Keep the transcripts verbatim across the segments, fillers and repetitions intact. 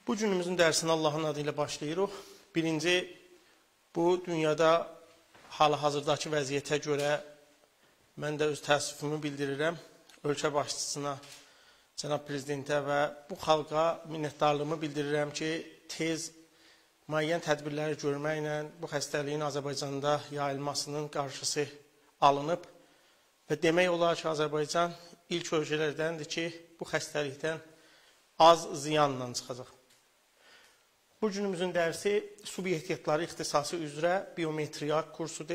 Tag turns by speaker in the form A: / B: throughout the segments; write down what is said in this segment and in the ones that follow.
A: Bu günümüzün dərsini Allahın adıyla başlayırıq. Birinci, bu dünyada hal-hazırdakı vəziyyətə görə mən də öz təəssüfümü bildirirəm. Ölkə başçısına, cənab prezidentə və bu xalqa minnətdarlığımı bildirirəm ki, tez müəyyən tədbirləri görməklə bu xəstəliyin Azərbaycanda yayılmasının qarşısı alınıb və demək olar ki, Azərbaycan ilk ölkələrdəndir ki, bu xəstəlikdən az ziyanla çıxacaq. Bu günümüzün dərsi subyektiyatları ixtisası üzrə biometriya kursudur.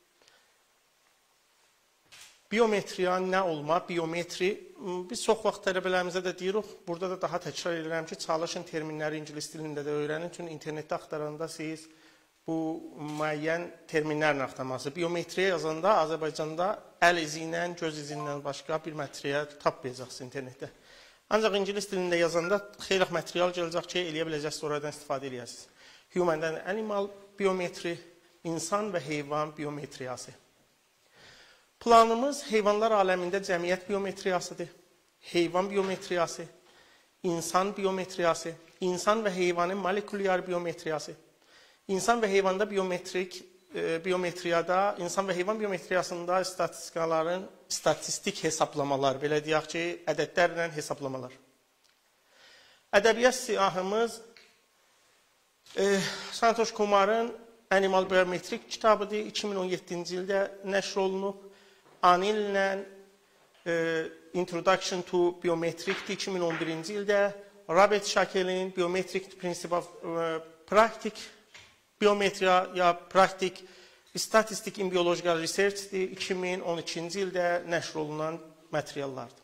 A: Biometriya nə olma? Biometri, biz çox vaxt tələbələrimizə də deyirik, burada da daha təkrar edirəm ki, çalışın terminləri ingilis dilində də öyrənin, çünki internetdə axtaranda siz bu müəyyən terminlərlə axtarması. Biometriya yazanda Azərbaycanda əl izi ilə, göz izi ilə başqa bir material tapmayacaqsınız internetdə. Ancaq ingilis dilində yazanda xeyli material gələcək ki, eləyə biləcəksiniz, oradan istifadə eləyəsiniz. Human and animal biometri, insan və heyvan biometriyası. Planımız heyvanlar aləmində cəmiyyət biometriyasıdır. Heyvan biometriyası, insan biometriyası, insan və heyvanın molekulyar biometriyası. İnsan və heyvanda biometrik biometriyada, insan və heyvan biometriyasında statistikaların, statistik hesablamalar, belə deyək ki, ədədlərlə hesablamalar. Ədəbiyyat siyahımız e, Santosh Kumarın Animal Biometrik kitabıdır. iki min on yeddinci ildə nəşr olunub. Anillə e, Introduction to Biometric'dir iki min on birinci ildə. Robert Shakel'in Biometric Principle of e, Practice Biometriya ya praktik statistik in biological research'dir. iki min on ikinci ildə nəşr olunan materiallardır.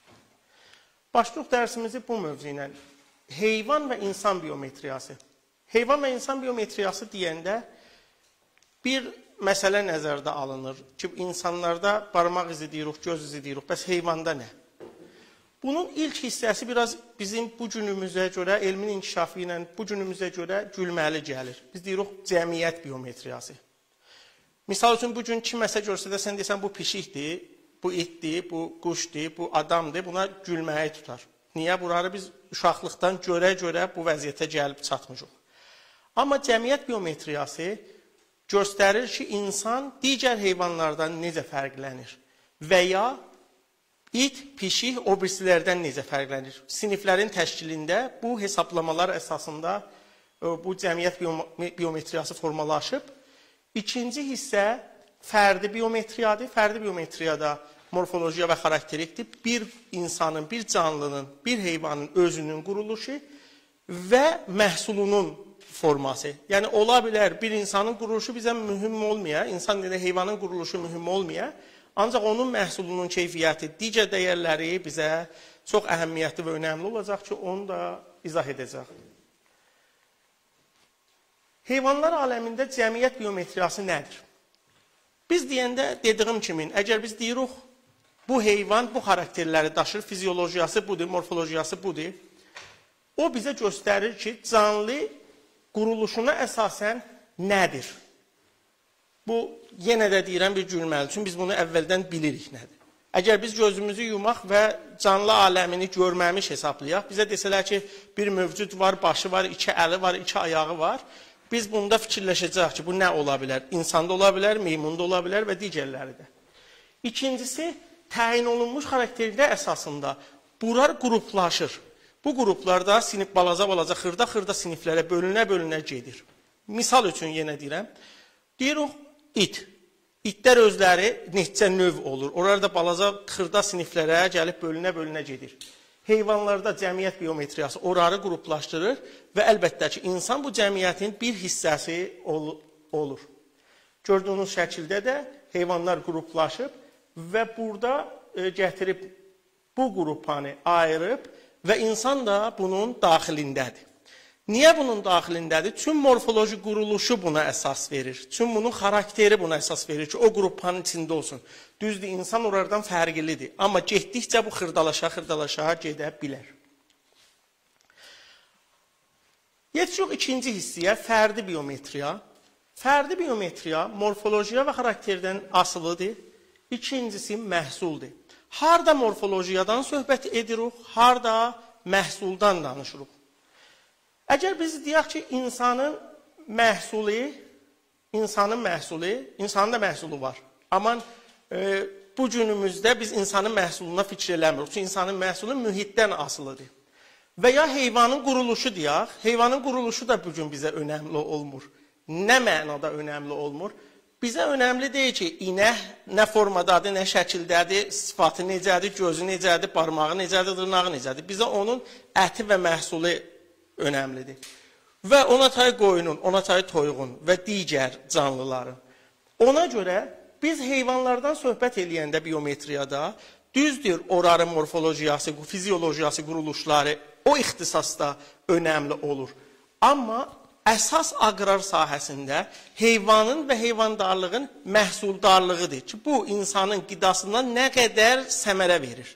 A: Başlıq dərsimizi bu mövzu ilə heyvan və insan biometriyası. Heyvan və insan biometriyası deyəndə bir məsələ nəzərdə alınır ki, insanlarda barmaq izi deyirik, göz izi deyirik, bəs heyvanda nə? Bunun ilk hissəsi biraz bizim bu günümüzə görə, elmin inkişafı ilə bu günümüzə görə gülməli gəlir. Biz deyirik, cəmiyyət biometriyası. Misal üçün, bu gün kiməsə görsə də sən desən, bu pişikdir, bu itdir, bu quşdur, bu adamdır, buna gülməyi tutar. Niyə? Bunları biz uşaqlıqdan görə-görə bu vəziyyətə gəlib çatmışıq. Amma cəmiyyət biometriyası göstərir ki, insan digər heyvanlardan necə fərqlənir və ya İt, pişik, o birisilərdən necə fərqlənir? Siniflərin təşkilində bu hesablamalar əsasında bu cəmiyyət biometriyası formalaşıb. İkinci hissə fərdi biometriyadır. Fərdi biometriyada morfologiya və xarakterikdir. Bir insanın, bir canlının, bir heyvanın özünün quruluşu və məhsulunun forması. Yəni, ola bilər bir insanın quruluşu bizə mühüm olmaya, insan ilə heyvanın quruluşu mühüm olmaya, ancaq onun məhsulunun keyfiyyəti, digər dəyərləri bizə çox əhəmiyyətli və önəmli olacaq ki, onu da izah edəcək. Heyvanlar aləmində cəmiyyət biometriyası nədir? Biz deyəndə dediyim kimi, əgər biz deyirik, bu heyvan bu xarakterləri daşır, fiziolojiyası budur, morfolojiyası budur, o bizə göstərir ki, canlı quruluşuna əsasən nədir? Bu, yenə də deyirəm bir gülməli, çünki biz bunu əvvəldən bilirik nədir. Əgər biz gözümüzü yumaq və canlı aləmini görməmiş hesablayaq, bizə desələr ki, bir mövcud var, başı var, iki əli var, iki ayağı var, biz bunda fikirləşəcək ki, bu nə ola bilər? İnsanda ola bilər, meymunda ola bilər və digərləri də. İkincisi, təyin olunmuş xarakterdə əsasında bunlar qruplaşır. Bu qruplarda sinif balaca-balaca, xırda-xırda siniflərə bölünə-bölünə gedir. Misal üçün yenə deyirəm, deyirik, İt. İtlər özləri neçə növ olur. Orada balaca xırda siniflərə gəlib bölünə-bölünə gedir. Heyvanlarda cəmiyyət biometriyası orarı qruplaşdırır və əlbəttə ki, insan bu cəmiyyətin bir hissəsi ol olur. Gördüyünüz şəkildə də heyvanlar qruplaşıb və burada e, gətirib bu qrupanı ayırıb və insan da bunun daxilindədir. Niyə bunun daxilindədir? Tüm morfoloji quruluşu buna əsas verir. Tüm bunun xarakteri buna əsas verir ki, o qrupanın içində olsun. Düzdür, insan oradan fərqlidir. Amma getdikcə bu xırdalaşa-xırdalaşa gedə bilər. Yetişirik ikinci hissiyə, fərdi biometriya. Fərdi biometriya morfolojiya və xarakterdən asılıdır. İkincisi məhsuldur. Harda morfolojiyadan söhbət edirik, harda məhsuldan danışırıq. Əgər biz deyək ki, insanın məhsulu, insanın məhsulu, insanın da məhsulu var. Amma e, bu günümüzdə biz insanın məhsuluna fikir eləmirik. Çünki insanın məhsulu mühitdən asılıdır. Və ya heyvanın quruluşu deyək, heyvanın quruluşu da bugün bizə önəmli olmur. Nə mənada önəmli olmur? Bizə önəmli deyil ki, inək nə formadadır, nə şəkildədir, sifatı necədir, gözü necədir, barmağı necədir, dırnağı necədir. Bizə onun əti və məhsulu önəmlidir. Və ona tay qoyunun, ona tay toyuğun və digər canlıların. Ona görə biz heyvanlardan söhbət eləyəndə biometriyada düzdür, oranın morfologiyası, fiziologiyası, quruluşları o ixtisasda önəmli olur. Amma əsas aqrar sahəsində heyvanın və heyvandarlığın məhsuldarlığıdır ki, bu insanın qidasından nə qədər səmərə verir.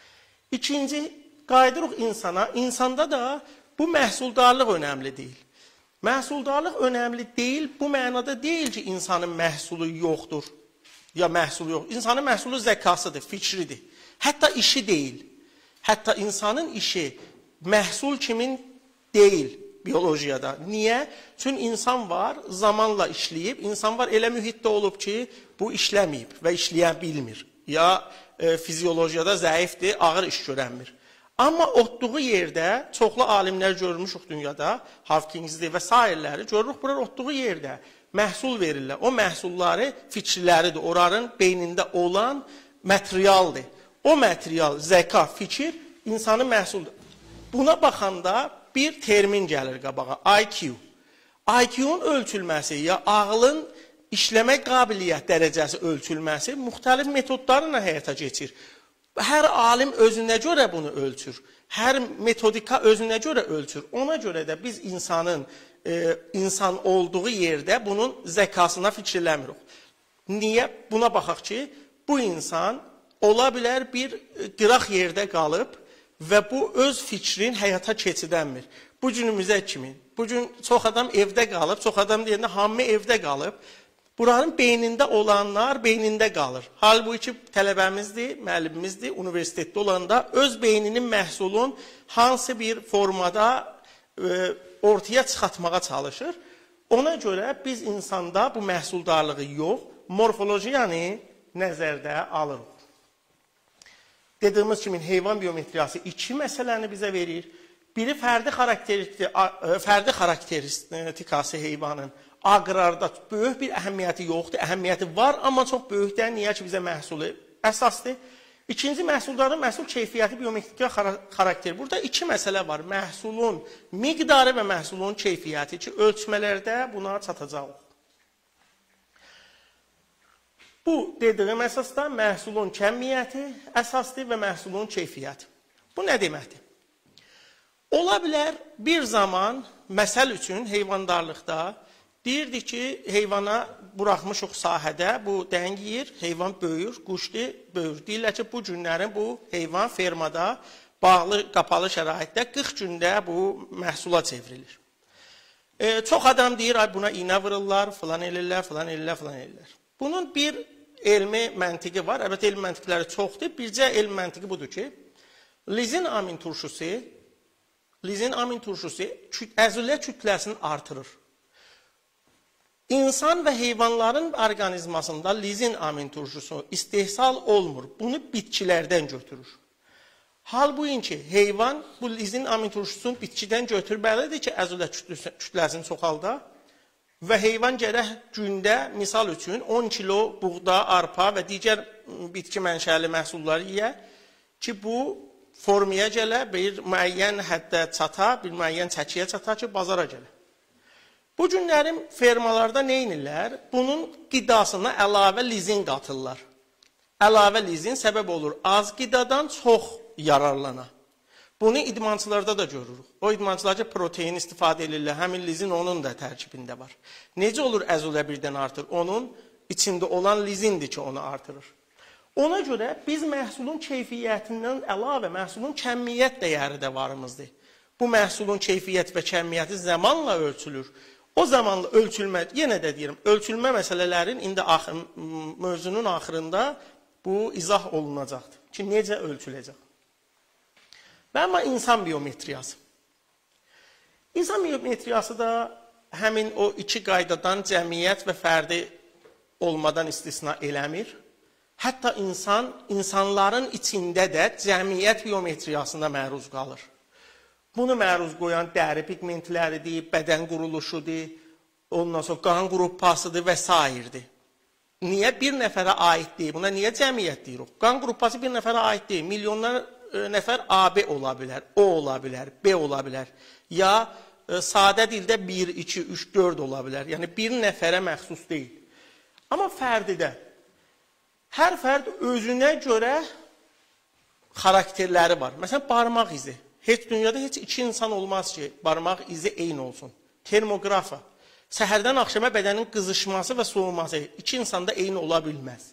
A: İkinci, qayıdırıq insana. İnsanda da bu məhsuldarlıq önəmli deyil. Məhsuldarlıq önəmli deyil, bu mənada deyil ki, insanın məhsulu yoxdur. Ya məhsulu yox. İnsanın məhsulu zəkasıdır, fikridir. Hətta işi deyil. Hətta insanın işi məhsul kimin deyil biologiyada. Niyə? Çünki insan var, zamanla işləyib, insan var elə mühitdə olub ki, bu işləməyib və işləyə bilmir. Ya e, fiziologiyada zəifdir, ağır iş görənmir. Amma otduğu yerdə, çoxlu alimlər görmüşük dünyada, Hawkings'dir və sairələri, görürük, bunlar otduğu yerdə məhsul verirlər. O məhsulları fikirləridir, onların beynində olan materialdır. O material, zəka, fikir insanın məhsuldur. Buna baxanda bir termin gəlir qabağa, I Q. I Q'un ölçülməsi ya ağlın işləmə qabiliyyət dərəcəsi ölçülməsi müxtəlif metodlarla həyata keçir. Hər alim özünə görə bunu ölçür. Hər metodika özünə görə ölçür. Ona görə də biz insanın e, insan olduğu yerdə bunun zəkasına fikirləmirik. Niyə? Buna baxaq ki, bu insan ola bilər bir qıraq yerdə qalıb və bu öz fikrin həyata keçidənmir. Bu günümüzə kimi. Bugün çox adam evdə qalıb, çox adam deyəndə hamı evdə qalıb. Buranın beynində olanlar beynində qalır. Halbuki tələbəmizdir, müəllimimizdir, universitetdə olanda öz beyninin məhsulun hansı bir formada e, ortaya çıxartmağa çalışır. Ona görə biz insanda bu məhsuldarlığı yox, morfologiyanı nəzərdə alırıq. Dediyimiz kimi heyvan biometriyası iki məsələni bizə verir. Biri fərdi fərdi xarakteristikası heyvanın aqrarda böyük bir əhəmiyyəti yoxdur. Əhəmiyyəti var, amma çox böyükdən. Niyə ki, bizə məhsulu əsasdır. İkinci, məhsulların məhsul keyfiyyəti biometrik xarakteri. Burada iki məsələ var. Məhsulun miqdarı və məhsulun keyfiyyəti ki, ölçmələrdə buna çatacaq. Bu dediyim əsasda məhsulun kəmiyyəti əsasdır və məhsulun keyfiyyəti. Bu nə deməkdir? Ola bilər bir zaman, məsəl üçün heyvandarlıqda deyirdik ki, heyvana buraxmışıq sahədə, bu dəng yiyir, heyvan böyür, quşdur, böyür. Deyirlər ki, bu günlərin bu heyvan fermada, bağlı, qapalı şəraitdə qırx gündə bu məhsula çevrilir. E, çox adam deyir, ay buna iynə vururlar, filan elirlər, filan elirlər, filan elirlər. Bunun bir elmi məntiqi var, əlbəttə elmi məntiqləri çoxdur. Bircə elmi məntiqi budur ki, lizin amin turşusu, lizin amin turşusu əzülə kütləsini artırır. İnsan və heyvanların orqanizmasında lizin amin turşusu istehsal olmur. Bunu bitkilərdən götürür. Halbuki heyvan bu lizin amin turşusunu bitkidən götürməlidir ki, əzülə kütləsini çoxalda və heyvan gərək gündə, misal üçün on kilo buğda, arpa və digər bitki mənşəli məhsulları yiyə ki, bu formaya gələ, bir müəyyən həddə çata, bir müəyyən çəkiyə çata ki, bazara gələ. Bu günlərin fermalarda nə edirlər? Bunun qidasına əlavə lizin qatırlar. Əlavə lizin səbəb olur az qidadan çox yararlana. Bunu idmançılarda da görürük. O idmançılar ki, protein istifadə edirlər, həmin lizin onun da tərkibində var. Necə olur əzülə birdən artır? Onun içində olan lizindir ki, onu artırır. Ona görə biz məhsulun keyfiyyətindən əlavə məhsulun kəmiyyət dəyəri də varımızdır. Bu məhsulun keyfiyyət və kəmiyyəti zamanla ölçülür. O zamanla ölçülmə, yenə də deyirəm, ölçülmə məsələlərin indi axır, mövzunun axırında bu izah olunacaqdır ki, necə ölçüləcək. Və amma insan biometriyası. İnsan biometriyası da həmin o iki qaydadan cəmiyyət və fərdi olmadan istisna eləmir. Hətta insan, insanların içində də cəmiyyət biometriyasına məruz qalır. Bunu məruz qoyan dəri pigmentləridir, bədən quruluşudur, ondan sonra qan qruppasıdır və s. Niyə bir nəfərə aid deyil? Buna niyə cəmiyyət deyirik? Qan qruppası bir nəfərə aid deyil. Milyonlar nəfər A B ola bilər, O ola bilər, B ola bilər. Ya sadə dildə bir, iki, üç, dörd ola bilər. Yəni bir nəfərə məxsus deyil. Amma fərdidə hər fərd özünə görə xarakterləri var. Məsələn, barmaq izi. Heç dünyada heç iki insan olmaz ki, barmaq izi eyni olsun. Termografa. Səhərdən axşama bədənin qızışması və soğuması iki insanda eyni ola bilməz.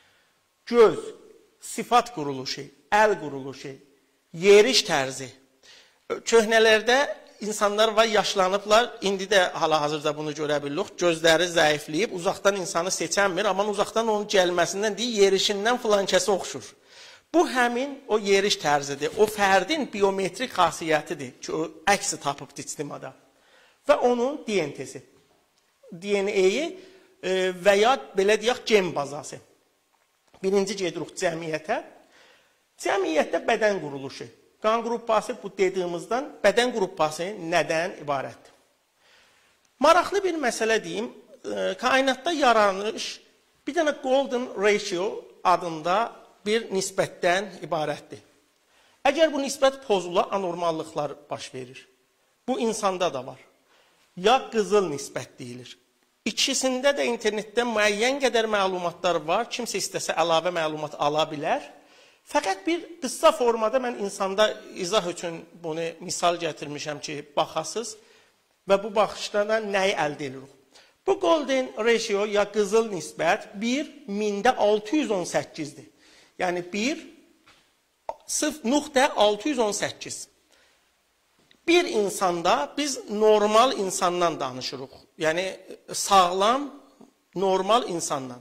A: Göz, sifat quruluşu, əl quruluşu, yeriş tərzi. Köhnələrdə insanlar var, yaşlanıblar, indi də hal-hazırda bunu görə bilirik. Gözləri zəifləyib, uzaqdan insanı seçənmir, amma uzaqdan onun gəlməsindən deyil, yerişindən filan kəsə oxşur. Bu həmin o yeriş tərzidir, o fərdin biometrik xasiyyətidir ki, o əksi tapıb istimada. Və onun D N T-si. D N A-yi və ya belə deyək, gen bazası. Birinci gedirik cəmiyyətə. Cəmiyyətdə bədən quruluşu. Qan qruppası bu dediyimizdən bədən qruppası nədən ibarətdir? Maraqlı bir məsələ deyim, kainatda yaranış bir dənə golden ratio adında bir nisbətdən ibarətdir. Əgər bu nisbət pozula, anormallıqlar baş verir. Bu insanda da var. Ya qızıl nisbət deyilir. İkisində də internetdə müəyyən qədər məlumatlar var. Kimsə istəsə əlavə məlumat ala bilər. Fəqət bir qısa formada mən insanda izah üçün bunu misal gətirmişəm ki, baxasız və bu baxışdan nəyi əldə edirik? Bu golden ratio ya qızıl nisbət bir mində altı yüz on səkkizdir. Yəni bir nöqtə altı yüz on səkkiz. Bir insanda biz normal insandan danışırıq. Yəni sağlam, normal insandan.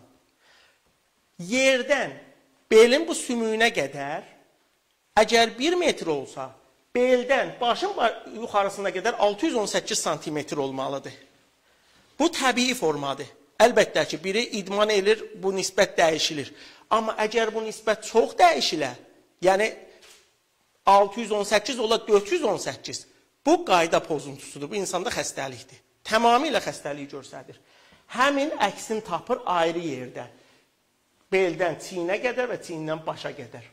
A: Yerdən belin bu sümüyünə qədər, əgər bir metr olsa, beldən başın yuxarısına qədər altı yüz on səkkiz santimetr olmalıdır. Bu təbii formadır. Əlbəttə ki, biri idman edir, bu nisbət dəyişilir. Amma əgər bu nisbət çox dəyişilə, yəni altı yüz on səkkiz ola dörd yüz on səkkiz, bu qayda pozuntusudur, bu insanda xəstəlikdir. Tamamilə xəstəliyi göstərir. Həmin əksin tapır ayrı yerdə. Beldən çiyinə qədər və çiyindən başa qədər.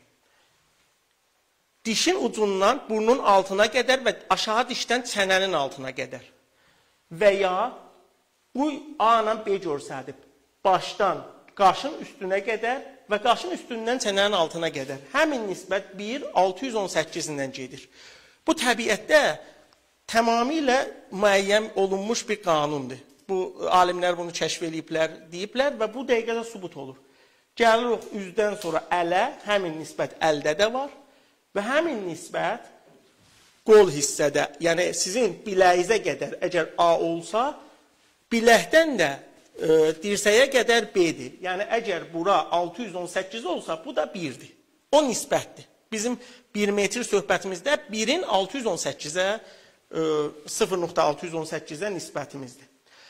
A: Dişin ucundan burnun altına qədər və aşağı dişdən çənənin altına qədər. Və ya bu A ilə B göstərib. Başdan qaşın üstünə qədər və qaşın üstündən çənənin altına qədər. Həmin nisbət bir altı yüz on səkkizindən gedir. Bu təbiətdə tamamilə müəyyən olunmuş bir qanundur. Bu alimlər bunu kəşf ediblər, deyiblər və bu dəqiqədə sübut olur. Gəlirik üzdən sonra ələ, həmin nisbət əldə də var və həmin nisbət qol hissədə, yəni sizin biləyizə qədər əgər A olsa, biləkdən də e, dirsəyə qədər B-dir. Yəni əgər bura altı yüz on səkkiz olsa, bu da birdir. O nisbətdir. Bizim bir metr söhbətimizdə birin altı yüz on səkkizə, sıfır nöqtə altı yüz on səkkizə nisbətimizdir.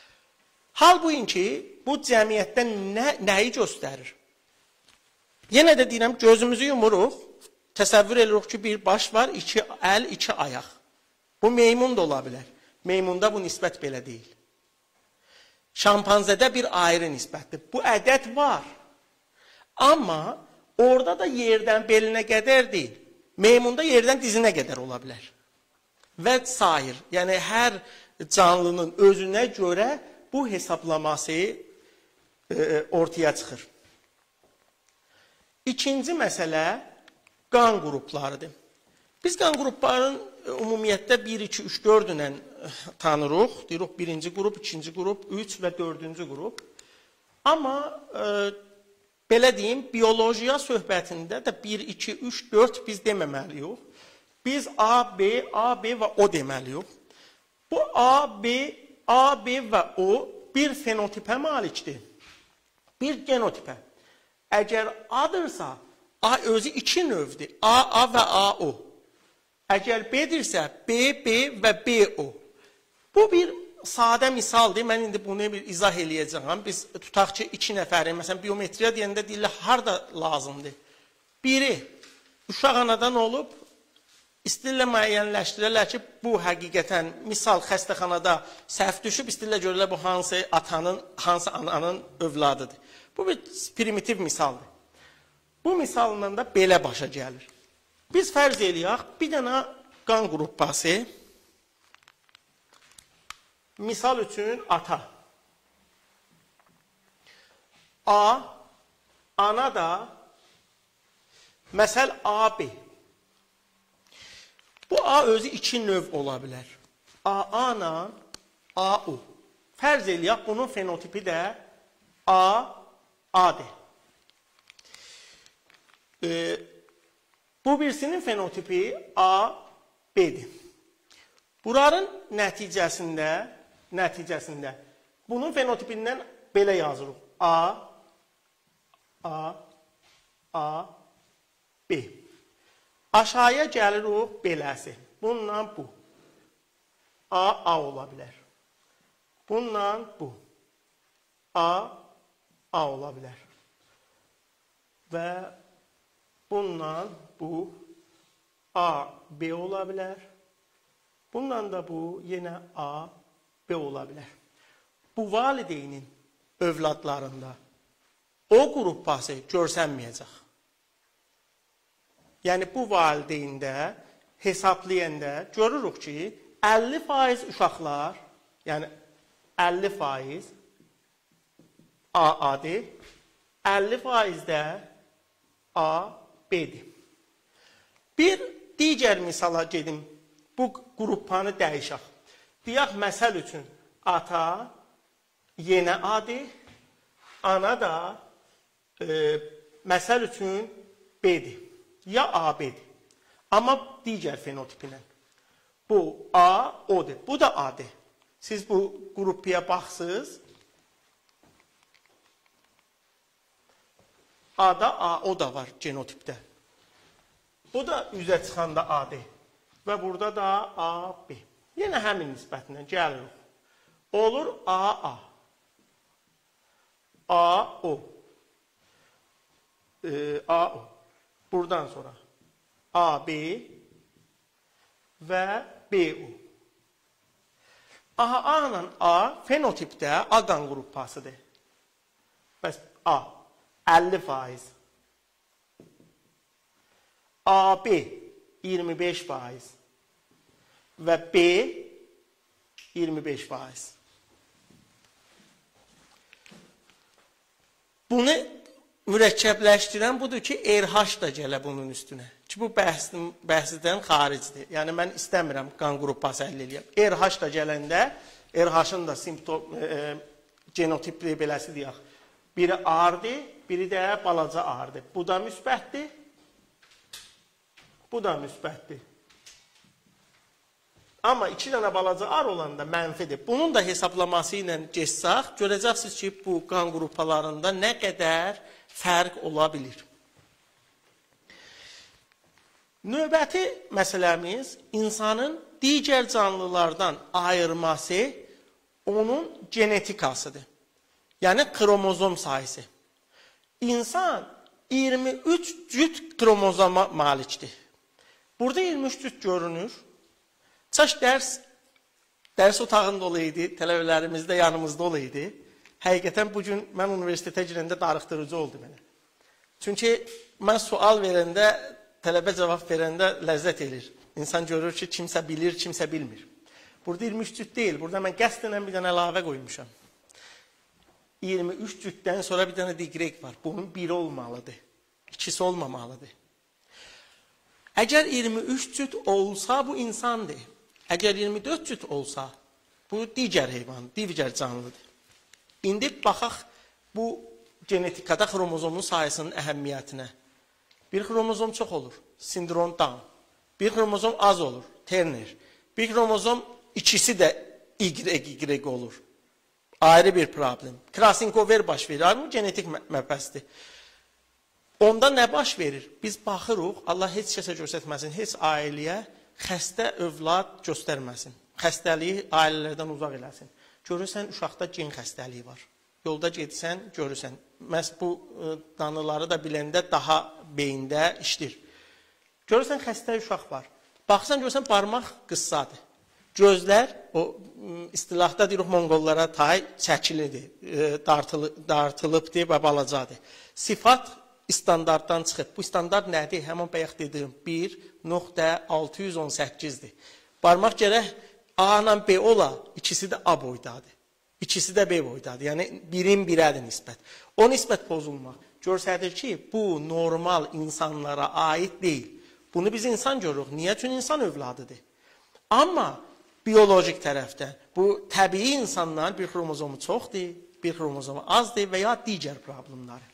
A: Halbuki bu cəmiyyətdə nə, nəyi göstərir? Yenə də deyirəm, gözümüzü yumuruq, təsəvvür edirik ki, bir baş var, iki əl, iki ayaq. Bu meymun da ola bilər. Meymunda bu nisbət belə deyil. Şampanzədə bir ayrı nisbətdir. Bu ədəd var. Amma orada da yerdən belinə qədər deyil. Meymunda yerdən dizinə qədər ola bilər. Və sair. Yəni, hər canlının özünə görə bu hesablaması e, ortaya çıxır. İkinci məsələ qan qruplarıdır. Biz qan qruplarının ümumiyyətdə bir, iki, üç, dörd ilə tanırıq. Deyirik, birinci qrup, ikinci qrup, üç və dördüncü qrup. Amma e, belə deyim, biolojiya söhbətində də bir, iki, üç, dörd biz deməməliyik. Biz A, B, A, B və O deməliyik. Bu A, B, A, B və O bir fenotipə malikdir. Bir genotipə. Əgər A-dırsa, A özü iki növdür. A, A və A, O. Əgər B-dirsə, B, B və B, O. Bu bir sadə misaldır. Mən indi bunu bir izah eləyəcəm. Biz tutaq ki, iki nəfərin, məsələn, biometriya deyəndə deyirlər, harda lazımdır? Biri, uşaq anadan olub, istəyirlər müəyyənləşdirirlər ki, bu həqiqətən, misal xəstəxanada səhv düşüb, istəyirlər görürlər bu hansı atanın, hansı ananın övladıdır. Bu bir primitiv misaldır. Bu misalla da belə başa gəlir. Biz fərz eləyək, bir dənə qan qrupası, misal üçün ata. A, ana da, məsəl A, B. Bu A özü iki növ ola bilər. A, ana, A, U. Fərz eləyək, bunun fenotipi də A, A-dir. Ee, bu birisinin fenotipi A, B'dir. Buranın nəticəsində, nəticəsində bunun fenotipindən belə yazırıq. A, A, A, B. Aşağıya gəlirik beləsi. Bununla bu. A, A ola bilər. Bununla bu. A, A ola bilər. Və bununla bu A, B ola bilər. Bununla da bu yenə A, B ola bilər. Bu valideynin övladlarında o qrupası görsənməyəcək. Yəni bu valideyndə hesablayanda görürük ki, əlli faiz uşaqlar, yəni əlli faiz A, A-dir, əlli faiz də A, B-dir. Bir digər misala gedim, bu qrupanı dəyişək. Deyək, məsəl üçün, ata yenə A-dir, ana da e, məsəl üçün B-dir. Ya A, B-dir. Amma digər fenotipinə. Bu A, O-dir. Bu da A-dir. Siz bu qrupaya baxsınız. A-da A, O da var genotipdə. Bu da üzə çıxanda A-dir. Və burada da A, B. Yenə həmin nisbətindən gəlirik. Olur A, A. A, O. E, A, O. Buradan sonra A, B və B, U. A, A ilə A fenotipdə A qan qrupasıdır. Bəs A, əlli faiz. A, B, iyirmi beş faiz. Və B, iyirmi beş faiz. Bunu mürəkkəbləşdirən budur ki, R H da gələ bunun üstünə. Ki, bu bəhsin, bəhsdən xaricdir. Yəni, mən istəmirəm qan qrupası əldə eləyəm. R H da gələndə, R H-ın da simptom, e, genotipli beləsi deyək. Biri A-dır, biri də balaca A-dır. Bu da müsbətdir, bu da müsbətdir. Amma iki dənə balaca A olanda mənfidir. Bunun da hesablaması ilə geçsək, görəcəksiniz ki, bu qan qrupalarında nə qədər fərq ola bilir. Növbəti məsələmiz insanın digər canlılardan ayırması onun genetikasıdır. Yəni kromozom sayısı. İnsan iyirmi üç cüt kromozoma malikdir. Burada iyirmi üç cüt görünür. Çaş dərs, dərs otağında olaydı, tələbələrimiz də yanımızda olaydı. Həqiqətən bugün mən universitetə girəndə darıxdırıcı oldu mənə. Çünki mən sual verəndə, tələbə cavab verəndə ləzzət edir. İnsan görür ki, kimsə bilir, kimsə bilmir. Burada iyirmi üç cüt deyil, burada mən qəsdənən bir dənə əlavə qoymuşam. iyirmi üç cütdən sonra bir dənə diqrek var. Bunun biri olmalıdır, ikisi olmamalıdır. Əgər iyirmi üç cüt olsa, bu insandır. Əgər iyirmi dörd cüt olsa, bu digər heyvan, digər canlıdır. İndi baxaq bu genetikada xromozomun sayısının əhəmiyyətinə. Bir xromozom çox olur, sindrom Down. Bir xromozom az olur, Turner. Bir xromozom ikisi də Y Y olur. Ayrı bir problem. Crossing over baş verir. Bu genetik məbəsdir. Onda nə baş verir? Biz baxırıq, Allah heç kəsə göstərməsin, heç ailəyə xəstə övlad göstərməsin. xəstəliyi ailələrdən uzaq eləsin. Görürsən, uşaqda gen xəstəliyi var. Yolda getsən, görürsən. Məhz bu danıları da biləndə daha beyində işlir. Görürsən, xəstə uşaq var. Baxsan, görürsən, barmaq qıssadır. Gözlər, o istilahda deyirik, monqollara tay çəkilidir, dartılıbdır və balacadır. Sifat standartdan çıxıb. Bu standart nədir? Həmin bayaq dediyim bir nöqtə altı yüz on səkkizdir. Barmaq gərək A ilə B ola, ikisi də A boydadır. İkisi də B boydadır. Yəni, birin birədir nisbət. O nisbət pozulmaq göstərir ki, bu normal insanlara aid deyil. Bunu biz insan görürük. Niyə? Çünki insan övladıdır. Amma biolojik tərəfdən bu təbii insanların bir xromozomu çoxdur, bir xromozomu azdır və ya digər problemləri.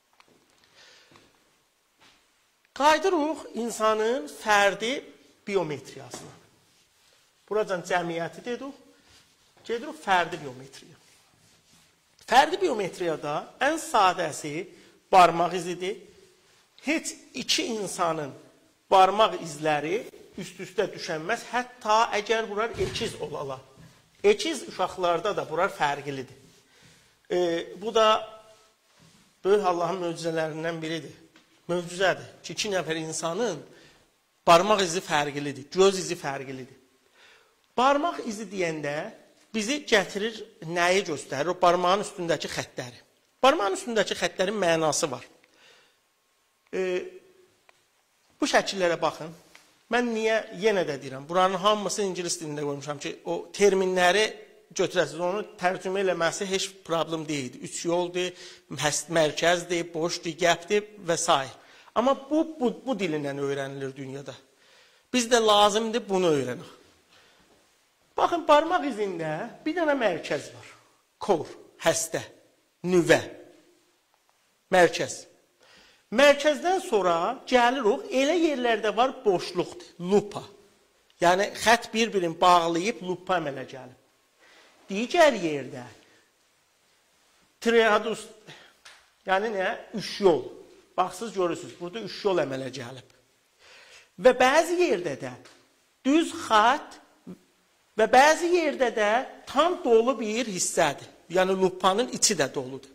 A: Qaydırıq insanın fərdi biometriyasına. Buracan cəmiyyəti dedik, gedirik fərdi biometriya. Fərdi biometriyada ən sadəsi barmaq izidir. Heç iki insanın barmaq izləri üst-üstə düşənməz, hətta əgər bular ekiz olala. Ekiz uşaqlarda da bular fərqlidir. E, bu da böyük Allahın möcüzələrindən biridir. Möcüzədir ki, iki nəfər insanın barmaq izi fərqlidir, göz izi fərqlidir. Barmaq izi deyəndə bizi gətirir, nəyi göstərir? O barmağın üstündəki xəttləri. Barmağın üstündəki xəttlərin mənası var. E, bu şəkillərə baxın. Mən niyə yenə də deyirəm, buranın hamısını ingilis dilində qoymuşam ki, o terminləri götürəsiniz, onu tərcümə eləməsi heç problem deyildi. Üç yoldur, mərkəzdir, boşdur, gəpdir və s. Amma bu, bu, bu dilindən öyrənilir dünyada. Biz də lazımdır bunu öyrənək. Baxın, barmaq izində bir dənə mərkəz var. Kor, həstə, nüvə, mərkəz. Mərkəzdən sonra gəlirik, elə yerlərdə var boşluqdur, lupa. Yəni, xət bir-birini bağlayıb lupa əmələ gəlib. Digər yerdə triadus, yəni nə? Üç yol. Baxsız görürsünüz, burada üç yol əmələ gəlib. Və bəzi yerdə də düz xət və bəzi yerdə də tam dolu bir hissədir. Yəni, lupanın içi də doludur.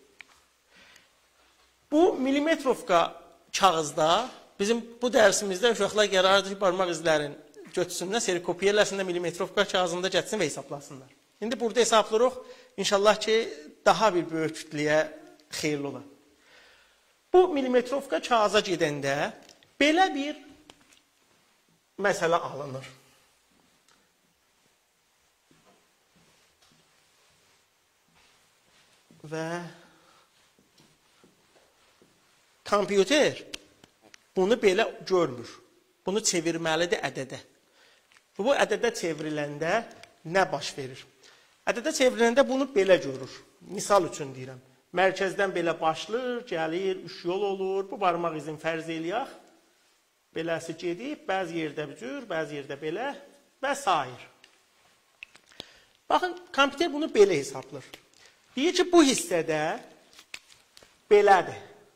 A: Bu milimetrovka kağızda bizim bu dərsimizdə uşaqlar qərardır ki, barmaq izlərin götürsünlər, serikopiya eləsinlər, milimetrovka kağızında getsin və hesablasınlar. İndi burada hesablarıq, inşallah ki, daha bir böyük kütləyə xeyirli olar. Bu milimetrovka kağıza gedəndə belə bir məsələ alınır. Və kompüter bunu belə görmür. Bunu çevirməlidir ədədə. Bu ədədə çevriləndə nə baş verir? Ədədə çevriləndə bunu belə görür. Misal üçün deyirəm. Mərkəzdən belə başlayır, gəlir, üç yol olur. Bu barmaq izin fərz eləyək. Beləsi gedib, bəzi yerdə bücür, bəzi yerdə belə və s. Baxın, kompüter bunu belə hesablar. Deyir ki, bu hissədə belədir.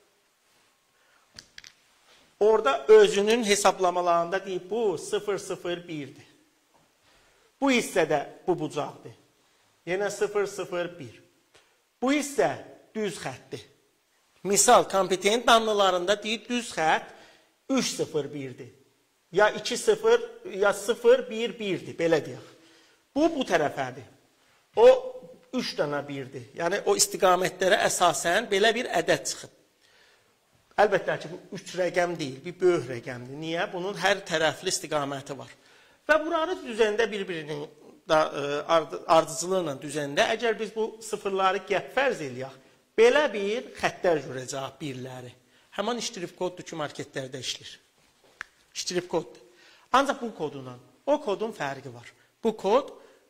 A: Orada özünün hesablamalarında deyib, bu sıfır sıfır birdir. Bu hissədə bu bucaqdır. Yenə sıfır sıfır bir. Bu hissə düz xətdir. Misal, kompüterin danlılarında deyib, düz xət üç sıfır birdir. Ya iki sıfır, ya sıfır bir birdir, belə deyək. Bu, bu tərəfədir. O, üç dənə birdir. Yəni, o istiqamətlərə əsasən belə bir ədəd çıxıb. Əlbəttə ki, bu üç rəqəm deyil, bir böyük rəqəmdir. Niyə? Bunun hər tərəfli istiqaməti var. Və buranı düzəndə bir-birinin ardıcılığıyla düzəndə, əgər biz bu sıfırları gəp fərz eləyək, belə bir xəttlər görəcək birləri. Həman iştirib koddur ki, marketlərdə işlir. İştirib koddur. Ancaq bu kodundan, o kodun fərqi var. Bu kod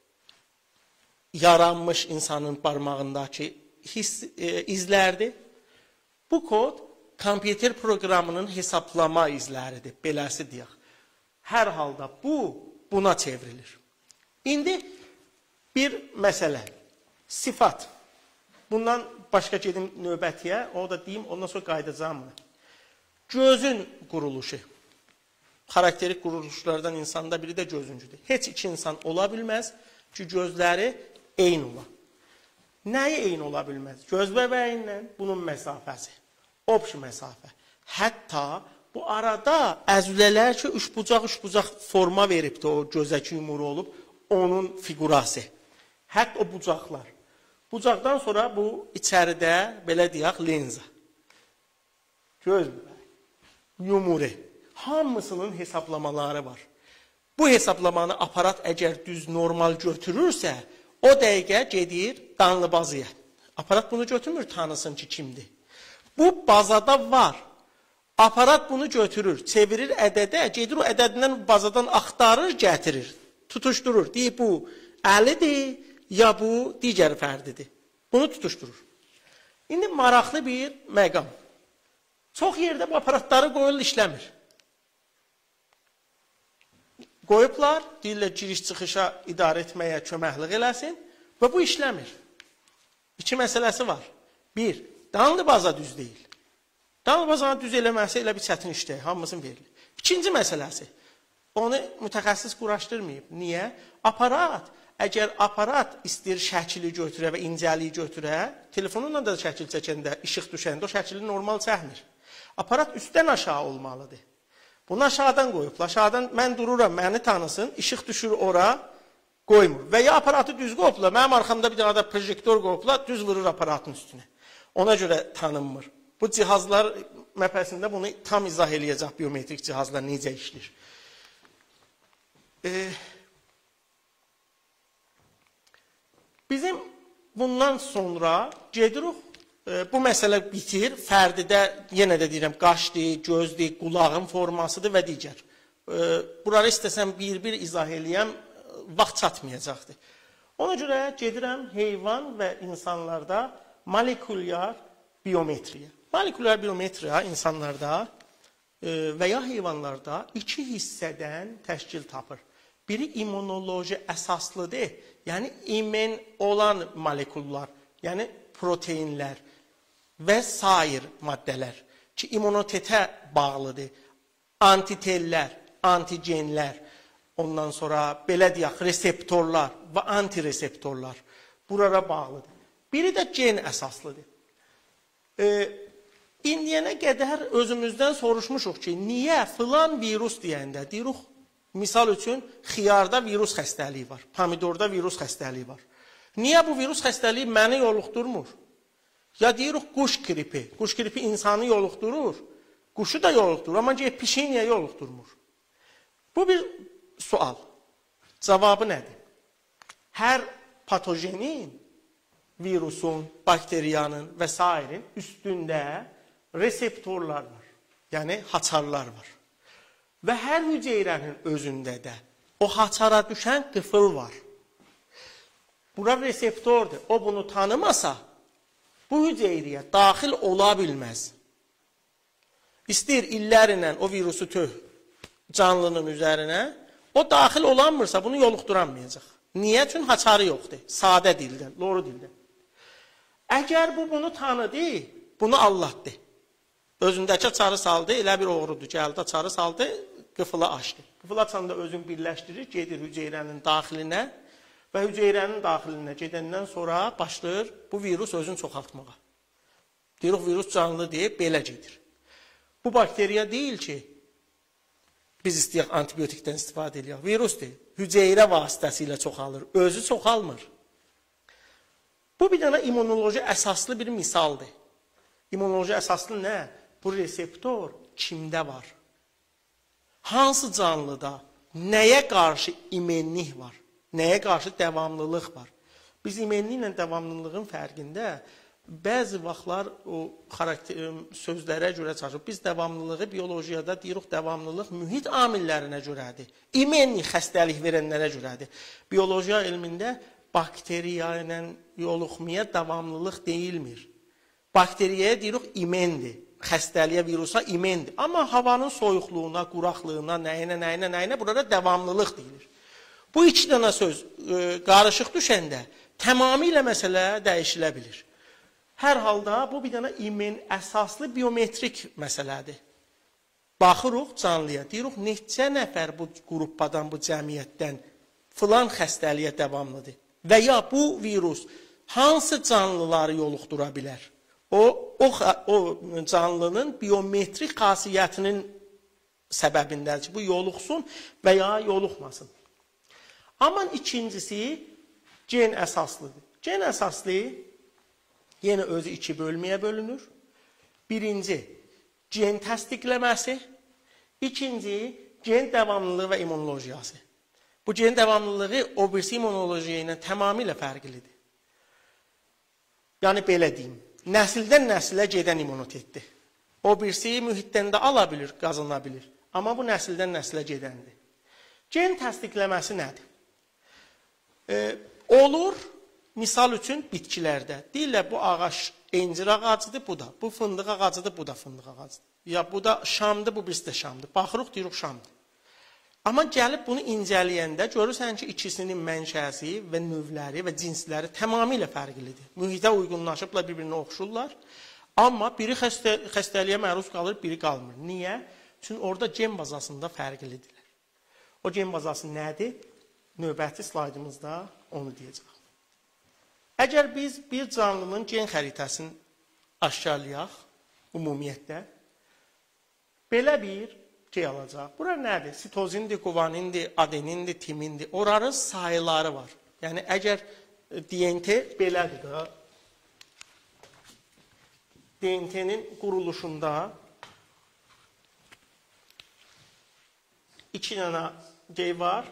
A: yaranmış insanın barmağındakı his, e, izlərdir. Bu kod kompüter proqramının hesablama izləridir, beləsi deyək. Hər halda bu, buna çevrilir. İndi bir məsələ, sifat. Bundan başqa gedim növbətiyə, o da deyim, ondan sonra qaydacağım bunu. Gözün quruluşu. xarakterik quruluşlardan insanda biri də gözüncüdür. Heç iki insan ola bilməz ki, gözləri eyni ola. Nəyi eyni ola bilməz? Göz bəbəyinlə bunun məsafəsi. Obşi məsafə. Hətta bu arada əzülələr ki, üçbucaq-üçbucaq forma veribdir o gözəki yumuru olub, onun figurası. Hətta o bucaqlar. Bucaqdan sonra bu içəridə, belə deyək, lenza. Göz bəbəyi, yumuru. Hamısının hesablamaları var. Bu hesablamanı aparat əgər düz normal götürürsə, o dəqiqə gedir danlı bazıya. Aparat bunu götürmür, tanısın ki, kimdir. Bu bazada var. Aparat bunu götürür, çevirir ədədə, gedir o ədədindən bazadan axtarır, gətirir, tutuşdurur. Deyir, bu əlidir, ya bu digər fərdidir. Bunu tutuşdurur. İndi maraqlı bir məqam. Çox yerdə bu aparatları qoyulur, işləmir. Qoyublar, deyirlər, giriş-çıxışa idarə etməyə köməklik eləsin və bu işləmir. İki məsələsi var. Bir, danlı baza düz deyil. Danlı bazanı düz eləməsi elə bir çətin işdir, hamısını verilir. İkinci məsələsi, onu mütəxəssis quraşdırmayıb. Niyə? Aparat, əgər aparat istəyir şəkili götürə və incəliyi götürə, telefonunla da şəkil çəkəndə, işıq düşəndə o şəkili normal çəkmir. Aparat üstdən aşağı olmalıdır. Bunu aşağıdan qoyub. Aşağıdan mən dururam, məni tanısın, işıq düşür ora, qoymur. Və ya aparatı düz qoyublar, mənim arxamda bir dənə də projektor qoyublar, düz vurur aparatın üstünə. Ona görə tanınmır. Bu cihazlar məpəsində bunu tam izah eləyəcək biometrik cihazlar necə işlir. Ee, bizim bundan sonra gedirik. Bu məsələ bitir, fərdidə, yenə də deyirəm, qaşdır, gözdür, qulağın formasıdır və digər. Buraları istəsəm bir-bir izah eləyəm, vaxt çatmayacaqdır. Ona görə gedirəm heyvan və insanlarda molekulyar biometriya. Molekulyar biometriya insanlarda və ya heyvanlarda iki hissədən təşkil tapır. Biri immunoloji əsaslıdır, yəni immün olan molekullar, yəni proteinlər və sair maddələr ki, immunitetə bağlıdır. Antitellər, antigenlər, ondan sonra belə deyək, reseptorlar və antireseptorlar buraya bağlıdır. Biri də gen əsaslıdır. E, indiyənə qədər özümüzdən soruşmuşuq ki, niyə filan virus deyəndə deyirik, misal üçün xiyarda virus xəstəliyi var, pomidorda virus xəstəliyi var. Niyə bu virus xəstəliyi məni yoluxdurmur? Ya deyirik, quş gripi. Quş gripi insanı yoluxdurur, quşu da yoluxdurur, amma pişiyi niyə yoluxdurmur? Bu bir sual. Cavabı nədir? Hər patojenin, virusun, bakteriyanın və s. üstündə reseptorlar var, yəni haçarlar var. Və hər hüceyrənin özündə də o haçara düşən qıfıl var. Bura reseptordur. O bunu tanımasa, bu hüceyrəyə daxil ola bilməz. İstəyir illərlə o virusu töh canlının üzərinə, o daxil olanmırsa bunu yoluxduramayacaq. Niyə? Çünki haçarı yoxdur. Sadə dildən, loru dildən. Əgər bu bunu tanıdı, bunu Allahdır. Özündəki açarı saldı, elə bir oğrudur, gəldi açarı saldı, qıfılı açdı. Qıfılı açanda özünü birləşdirir, gedir hüceyrənin daxilinə və hüceyrənin daxilinə gedəndən sonra başlayır bu virus özünü çoxaltmağa. Deyirik, virus canlı deyib, belə gedir. Bu bakteriya deyil ki, biz istəyək antibiotikdən istifadə edək. Virus deyil, hüceyrə vasitəsilə çoxalır, özü çoxalmır. Bu bir dənə immunoloji əsaslı bir misaldır. İmmunoloji əsaslı nə? Bu reseptor kimdə var? Hansı canlıda nəyə qarşı immünlük var? Nəyə qarşı davamlılıq var? Biz immünlüklə davamlılığın fərqində bəzi vaxtlar o xarakter sözlərə görə çalışır. Biz davamlılığı biologiyada deyirik, davamlılıq mühit amillərinə görədir. İmmünlük xəstəlik verənlərə görədir. Biologiya elmində bakteriya ilə yoluxmaya davamlılıq deyilmir. Bakteriyaya deyirik, immündir. Xəstəliyə, virusa immündir. Amma havanın soyuqluğuna, quraqlığına, nəyinə, nəyinə, nəyinə burada davamlılıq deyilir. Bu iki dənə söz e, qarışıq düşəndə tamamilə məsələ dəyişilə bilir. Hər halda bu bir dənə immün əsaslı biometrik məsələdir. Baxırıq canlıya, deyirik, neçə nəfər bu qruppadan, bu cəmiyyətdən filan xəstəliyə davamlıdır və ya bu virus hansı canlıları yoluxdura bilər? O, o, o canlının biometrik xasiyyətinin səbəbindədir ki, bu yoluxsun və ya yoluxmasın. Amma ikincisi gen əsaslıdır. Gen əsaslı yenə özü iki bölməyə bölünür. Birinci, gen təsdiqləməsi. İkinci, gen davamlılığı və immunologiyası. Bu gen davamlılığı o birisi immunologiya ilə tamamilə fərqlidir. Yəni, belə deyim, nəsildən nəsilə gedən immunitetdir. O birisi mühitdən də ala bilir, qazana bilir. Amma bu nəsildən nəsilə gedəndir. Gen təsdiqləməsi nədir? E, olur, misal üçün bitkilərdə. Deyirlər, bu ağac incir ağacıdır, bu da. Bu fındıq ağacıdır, bu da fındıq ağacıdır. Ya bu da şamdır, bu birisi də şamdır. Baxırıq, deyirik, şamdır. Amma gəlib bunu incələyəndə görürsən ki, ikisinin mənşəsi və növləri və cinsləri tamamilə fərqlidir. Mühitə uyğunlaşıbla bir-birinə oxşurlar. Amma biri xəstə, xəstəliyə məruz qalır, biri qalmır. Niyə? Çünki orada gen bazasında fərqlidirlər. O gen bazası nədir? Növbəti slaydımızda onu deyəcək. Əgər biz bir canlının gen xəritəsini aşkarlayaq, ümumiyyətlə, belə bir şey alacaq. Bura nədir? Sitozindir, guvanindir, adenindir, timindir. Oranın sayıları var. Yəni, əgər D N T belədir də, D N T-nin quruluşunda iki dənə şey var.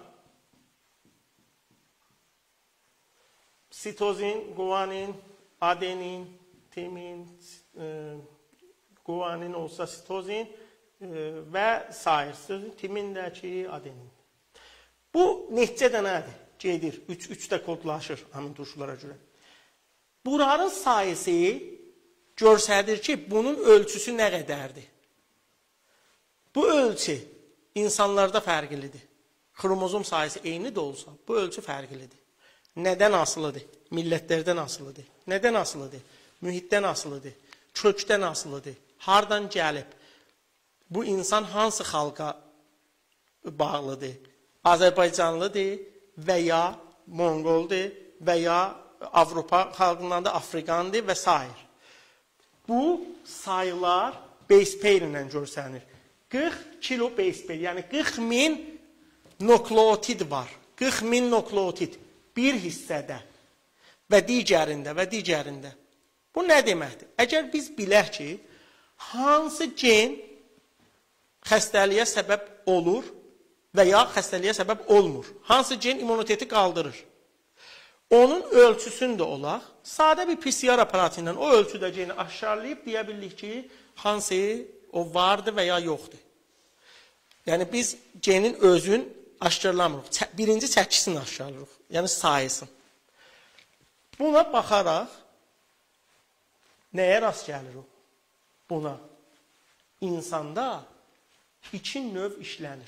A: Sitozin, guvanin, adenin, timin, e, guvanin olsa sitozin e, və sair. Timindəki adenin. Bu neçə dənədir? Gedir. üç üç də kodlaşır həmin turşulara görə. Buranın sayısı göstərir ki, bunun ölçüsü nə qədərdir? Bu ölçü insanlarda fərqlidir. Xromozom sayısı eyni də olsa, bu ölçü fərqlidir. Nədən asılıdır? Millətlərdən asılıdır. Nədən asılıdır? Mühitdən asılıdır. Kökdən asılıdır. Hardan gəlib? Bu insan hansı xalqa bağlıdır? Azərbaycanlıdır və ya Monqoldur və ya Avropa xalqından da Afrikandır və s. Bu sayılar base pair ilə görsənir. qırx kilo base pair, yəni qırx min nukleotid var. qırx min nukleotid bir hissədə və digərində və digərində. Bu nə deməkdir? Əgər biz bilək ki, hansı gen xəstəliyə səbəb olur və ya xəstəliyə səbəb olmur. Hansı gen immuniteti qaldırır. Onun ölçüsünü də olaq. Sadə bir P C R aparatı ilə o ölçüdə geni aşkarlayıb deyə bildik ki, hansı o vardır və ya yoxdur. Yəni biz genin özün aşkarlamırıq. Birinci çəkisini aşkarlayırıq. Yəni sayısın. Buna baxaraq nəyə rast gəlirik? Buna. İnsanda iki növ işlənir.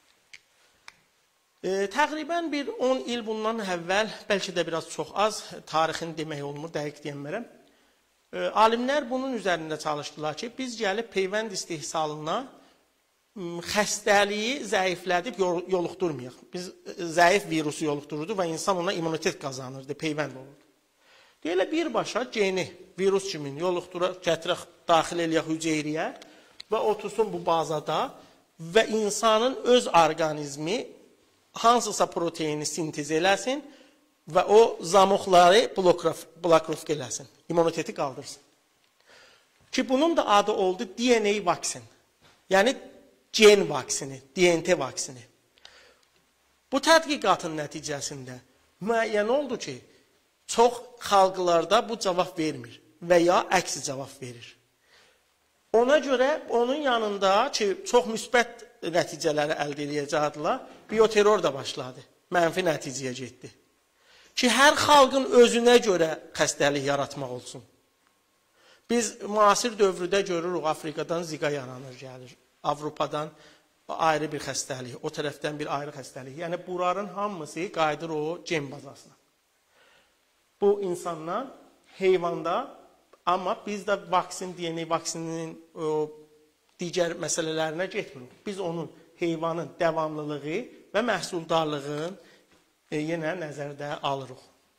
A: E, təqribən bir on il bundan əvvəl, bəlkə də biraz çox az, tarixini demək olmur, dəqiq deyəmərəm. E, alimlər bunun üzərində çalışdılar ki, biz gəlib peyvənd istehsalına xəstəliyi zəiflədib yoluxdurmayaq. Biz zəif virusu yoluxdururdu və insan ona immunitet qazanırdı, peyvənd olurdu. Deyilə birbaşa geni virus kimi yoluxdura, gətirək, daxil eləyək hüceyriyə və otursun bu bazada və insanın öz orqanizmi hansısa proteini sintez eləsin və o zamoxları blokrovka eləsin, immuniteti qaldırsın. Ki bunun da adı oldu D N A vaksin. Yəni gen vaksini, D N T vaksini. Bu tədqiqatın nəticəsində müəyyən oldu ki, çox xalqlarda bu cavab vermir və ya əksi cavab verir. Ona görə onun yanında ki, çox müsbət nəticələri əldə edəcəkdilər, bioterror da başladı, mənfi nəticəyə getdi. Ki, hər xalqın özünə görə xəstəlik yaratmaq olsun. Biz müasir dövrdə görürük, Afrikadan zika yaranır, gəlir. Avropadan ayrı bir xəstəlik, o tərəfdən bir ayrı xəstəlik. Yəni, bunların hamısı qayıdır o gen bazasına. Bu insandan, heyvanda, amma biz də vaksin, D N A vaksininin o, digər məsələlərinə getmirik. Biz onun, heyvanın davamlılığı və məhsuldarlığın e, yenə nəzərdə alırıq.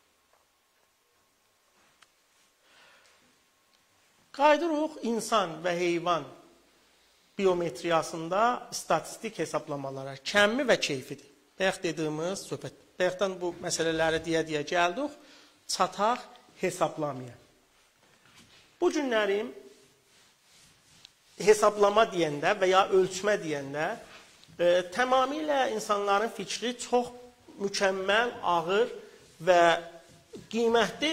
A: Qaydırıq insan və heyvan biometriyasında statistik hesablamalara, kəmmi və keyfidir. Bayaq dediyimiz söhbət. Bayaqdan bu məsələləri deyə-deyə gəldik, çataq hesablamaya. Bu günlərim hesablama deyəndə və ya ölçmə deyəndə e, tamamilə insanların fikri çox mükəmməl, ağır və qiymətli,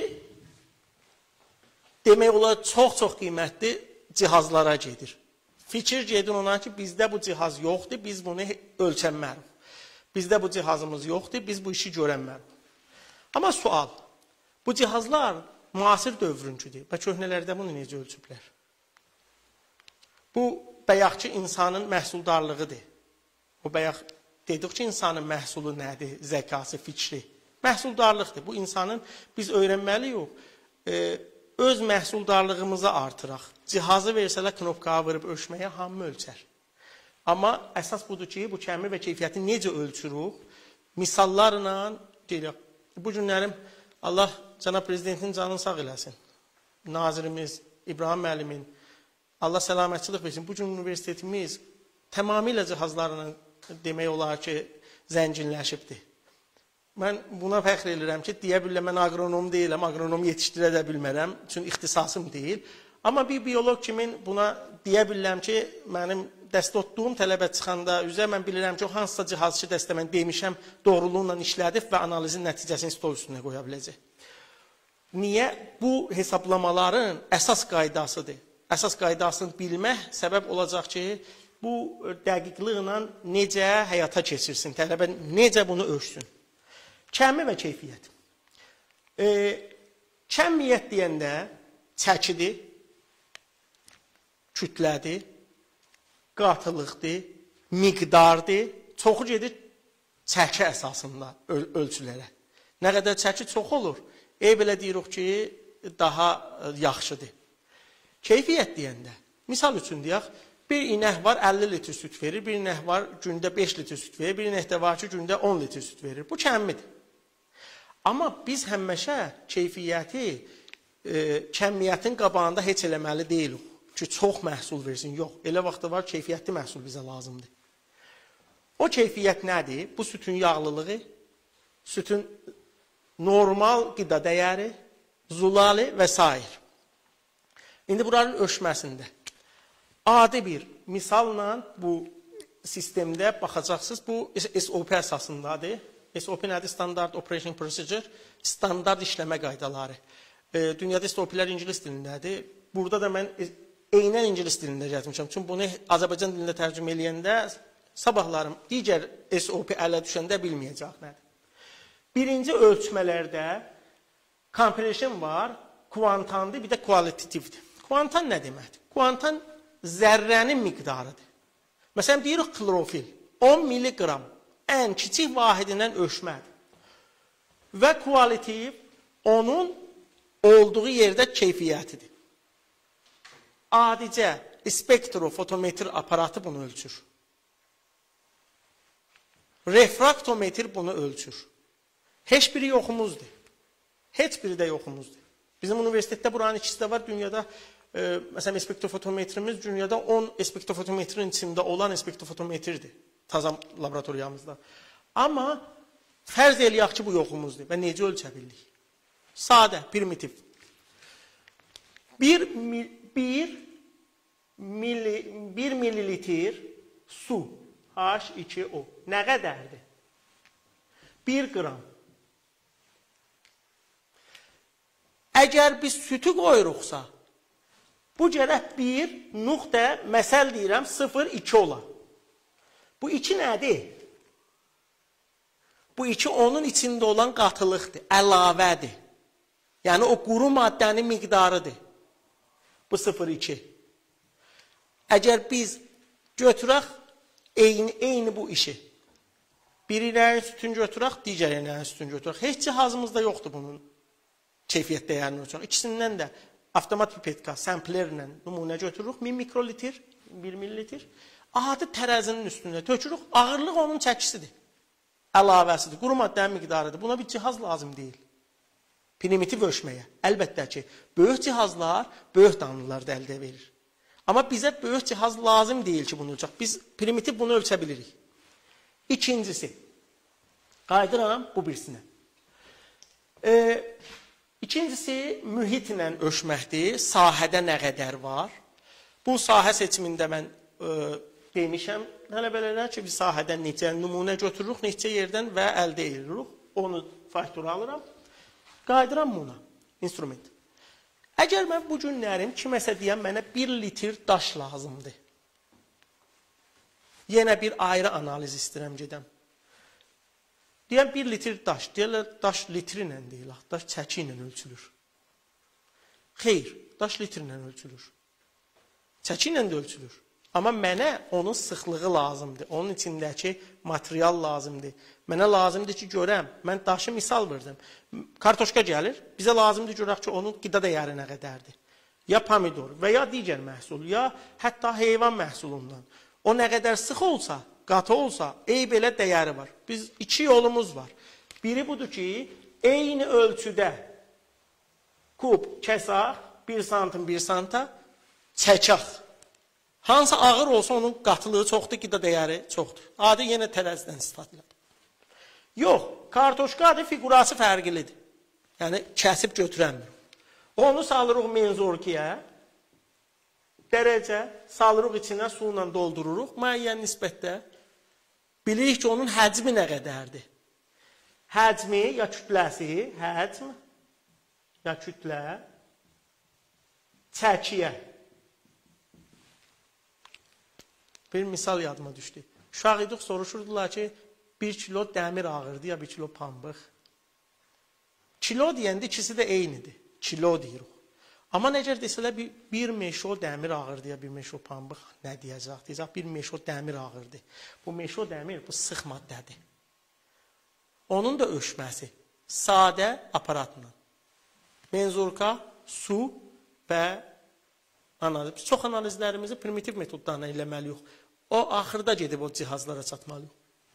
A: demək olar çox-çox qiymətli cihazlara gedir. Fikir gedir ona ki, bizdə bu cihaz yoxdur, biz bunu ölçənmərik. Bizdə bu cihazımız yoxdur, biz bu işi görənmərik. Amma sual, bu cihazlar müasir dövrüncüdür və köhnələrdə bunu necə ölçüblər? Bu, bayaqki insanın məhsuldarlığıdır. O, bayaq dedik ki, insanın məhsulu nədir, zəkası, fikri. Məhsuldarlıqdır. Bu, insanın biz öyrənməliyik, e, öz məhsuldarlığımızı artıraq. Cihazı versələr, knopkaya vırıb ölçməyə hamı ölçər. Amma əsas budur ki, bu kəmi və keyfiyyəti necə ölçürük? Misallarla deyirik. Bu günlərim Allah cənab prezidentin canını sağ eləsin. Nazirimiz İbrahim müəllimin Allah səlamətçilik versin. Bu gün universitetimiz tamamilə cihazlarla demək olar ki, zənginləşibdir. Mən buna fəxr edirəm ki, deyə bilirəm, mən agronom deyiləm, agronom yetişdirə də bilmərəm, çünki ixtisasım deyil. Amma bir biolog kimin buna deyə bilirəm ki, mənim dəstə otduğum tələbə çıxanda üzə mən bilirəm ki, o hansısa cihazçı dəstə mən demişəm, doğruluğunla işlədib və analizin nəticəsini stol üstünə qoya biləcək. Niyə? Bu hesablamaların əsas qaydasıdır. Əsas qaydasını bilmək səbəb olacaq ki, bu dəqiqliklə necə həyata keçirsin, tələbə necə bunu ölçsün. Kəmi və keyfiyyət. E, kəmiyyət deyəndə çəkidir, kütlədir, qatılıqdır, miqdardır, çoxu gedir çəki əsasında öl ölçülərə. Nə qədər çəki çox olur, e, belə deyirik ki, daha yaxşıdır. Keyfiyyət deyəndə, misal üçün deyək, bir inək var əlli litr süt verir, bir inək var gündə beş litr süt verir, bir inək də var ki, gündə on litr süt verir. Bu kəmmidir. Amma biz həmişə keyfiyyəti e, kəmiyyətin qabağında heç eləməli deyilik ki, çox məhsul versin. Yox, elə vaxtda var keyfiyyətli məhsul bizə lazımdır. O keyfiyyət nədir? Bu sütün yağlılığı, sütün normal qida dəyəri, zulalı və s. İndi buranın ölçməsində adi bir misalla bu sistemdə baxacaqsınız. Bu S O P əsasındadır. S O P nədir? Standard Operation Procedure, standart işləmə qaydaları. E, dünyada S O P'lər ingilis dilindədir. Burada da mən eynən ingilis dilində yazmışam. Çünki bunu Azərbaycan dilində tərcümə eləyəndə sabahlarım digər S O P ələ düşəndə bilməyəcək nədir. Birinci ölçmələrdə compression var, kuantandır, bir də kualitativdir. Kuantan nə deməkdir? Kuantan zərrənin miqdarıdır. Məsələn, deyirik klorofil on milliqram ən kiçik vahidindən ölçmədir. Və kualitativ onun olduğu yerdə keyfiyyətidir. Adicə spektrofotometr aparatı bunu ölçür. Refraktometr bunu ölçür. Heç biri yoxumuzdur. Heç biri də yoxumuzdur. Bizim universitetdə buranın ikisi də var. Dünyada e, məsələn, spektrofotometrimiz dünyada on spektrofotometrin içində olan spektrofotometrdir. Taza laboratoriyamızda. Amma fərz eləyək ki, bu yoxumuzdur. Və necə ölçə bildik? Sadə, primitiv. Bir, bir, milli, bir mililitr su H iki O nə qədərdir? bir qram. Əgər biz sütü qoyuruqsa, bu gərək bir nöqtə, məsəl deyirəm, sıfır iki ola. Bu iki nədir? Bu iki onun içində olan qatılıqdır, əlavədir. Yəni o quru maddənin miqdarıdır. Bu sıfır iki. Əgər biz götürək eyni, eyni bu işi, bir inəyin sütünü götürək, digər inəyin sütünü götürək. Heç cihazımızda yoxdur bunun keyfiyyət dəyərini ölçək. İkisindən də avtomat pipetka, samplerlə nümunə götürürük. min mikrolitr, bir millilitr. Adi tərəzinin üstündə tökürük. Ağırlıq onun çəkisidir. Əlavəsidir. Quru maddənin miqdarıdır. Buna bir cihaz lazım deyil. Primitiv ölçməyə. Əlbəttə ki, böyük cihazlar böyük damlalarda əldə verir. Amma bizə böyük cihaz lazım deyil ki, bunu ölçək. Biz primitiv bunu ölçə bilirik. İkincisi, qaydıram bu birisinə. Ee, ikincisi, mühitlə ölçməkdir. Sahədə nə qədər var? Bu sahə seçimində mən e, demişəm, tələbələrə ki, biz sahədən neçə nümunə götürürük, neçə yerdən və əldə edirik. Onu faktura alıram. Qaydıram buna, instrument. Əgər mən bu günlərim kiməsə deyəm, mənə bir litr daş lazımdır. Yenə bir ayrı analiz istəyirəm gedəm. Deyəm, bir litr daş. Deyərlər, daş litri ilə deyil, daş çəki ilə ölçülür. Xeyr, daş litri ilə ölçülür. Çəki ilə də ölçülür. Amma mənə onun sıxlığı lazımdır. Onun içindəki material lazımdır. Mənə lazımdır ki, görəm. Mən daşı misal verdim. Kartoşka gəlir. Bizə lazımdır görək ki, onun qida dəyəri nə qədərdir. Ya pomidor və ya digər məhsul, ya hətta heyvan məhsulundan. O nə qədər sıx olsa, qatı olsa, ey belə dəyəri var. Biz iki yolumuz var. Biri budur ki, eyni ölçüdə kub kəsaq, bir santim bir santa çəkək. Hansı ağır olsa onun qatılığı çoxdur, qida dəyəri çoxdur. Adi yenə tərəzidən istifadə edir. Yox, kartoşka adı figurası fərqlidir. Yəni, kəsib götürənmir. Onu salırıq menzorkiyə, dərəcə, salırıq içinə su ilə doldururuq, müəyyən nisbətdə. Bilirik ki, onun həcmi nə qədərdir. Həcmi, ya kütləsi, həcm, ya kütlə, çəkiyə. Bir misal yadıma düşdü. Uşaq idik, soruşurdular ki, bir kilo dəmir ağırdı ya bir kilo pambıq. Kilo deyəndə ikisi də eynidir. Kilo deyirik. Amma necə desələr, bir, bir meşo dəmir ağırdı ya bir meşo pambıq nə deyəcək? Deyəcək, bir meşo dəmir ağırdı. Bu meşo dəmir, bu sıx maddədir. Onun da ölçməsi sadə aparatla. Menzurka, su və analiz. Biz çox analizlərimizi primitiv metodlarla eləməliyik. O, axırda gedib o cihazlara çatmalıyıq.